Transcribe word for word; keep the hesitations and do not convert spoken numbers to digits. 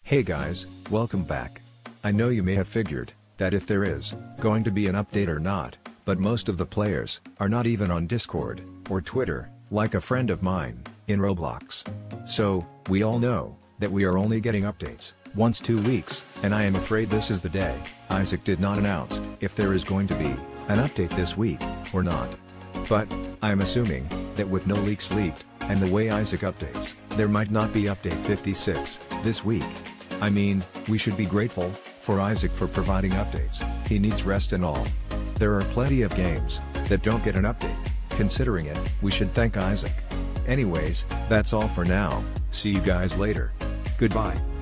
Hey guys, welcome back. I know you may have figured that if there is going to be an update or not, but most of the players are not even on Discord or Twitter, like a friend of mine in Roblox. So, we all know that we are only getting updates once two weeks, and I am afraid this is the day Isaac did not announce if there is going to be an update this week or not. But I am assuming that with no leaks leaked and the way Isaac updates, there might not be update fifty-six this week. I mean, we should be grateful for Isaac for providing updates. He needs rest and all. There are plenty of games that don't get an update. Considering it, we should thank Isaac. Anyways, that's all for now. See you guys later. Goodbye.